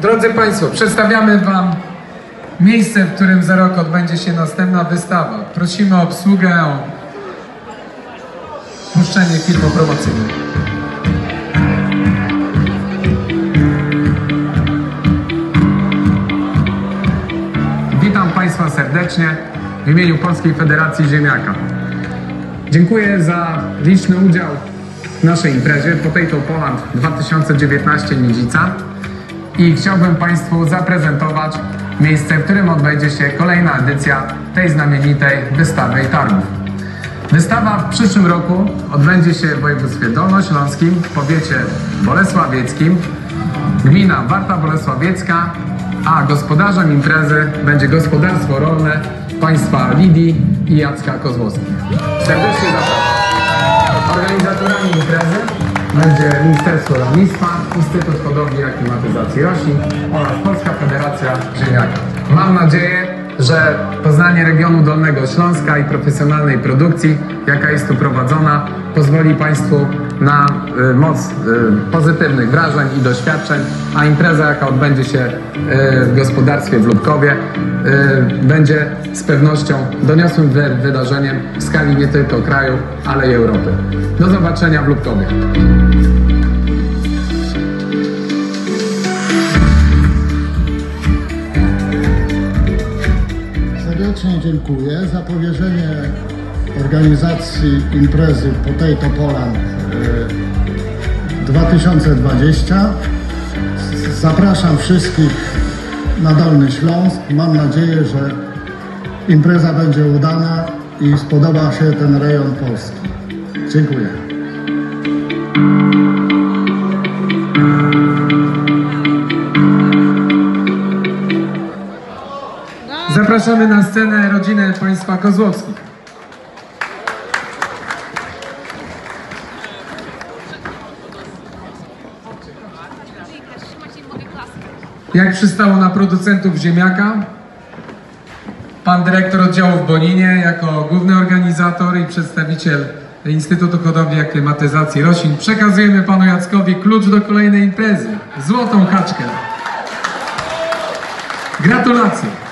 Drodzy Państwo, przedstawiamy Wam miejsce, w którym za rok odbędzie się następna wystawa. Prosimy o obsługę, o puszczenie filmu promocyjnego. Witam Państwa serdecznie w imieniu Polskiej Federacji Ziemniaka. Dziękuję za liczny udział w naszej imprezie Potato Poland 2019 Nidzica i chciałbym Państwu zaprezentować miejsce, w którym odbędzie się kolejna edycja tej znamienitej wystawy i targów. Wystawa w przyszłym roku odbędzie się w województwie dolnośląskim, w powiecie bolesławieckim, gmina Warta Bolesławiecka, a gospodarzem imprezy będzie gospodarstwo rolne państwa Lidii i Jacka Kozłowskich. Serdecznie zapraszam. Organizatorami imprezy będzie Ministerstwo Rolnictwa, Instytut Hodowli i Aklimatyzacji Roślin oraz Polska Federacja Ziemniaka. Mam nadzieję, że poznanie regionu Dolnego Śląska i profesjonalnej produkcji, jaka jest tu prowadzona, pozwoli Państwu na moc pozytywnych wrażeń i doświadczeń, a impreza, jaka odbędzie się w gospodarstwie w Lubkowie, będzie z pewnością doniosłym wydarzeniem w skali nie tylko kraju, ale i Europy. Do zobaczenia w Lubkowie. Serdecznie dziękuję za powierzenie organizacji imprezy Potato Poland 2020. Zapraszam wszystkich na Dolny Śląsk. Mam nadzieję, że impreza będzie udana i spodoba się ten rejon Polski. Dziękuję. Zapraszamy na scenę rodzinę państwa Kozłowskich. Jak przystało na producentów ziemniaka, pan dyrektor oddziału w Boninie jako główny organizator i przedstawiciel Instytutu Hodowli i Aklimatyzacji Roślin przekazujemy panu Jackowi klucz do kolejnej imprezy. Złotą kaczkę. Gratulacje.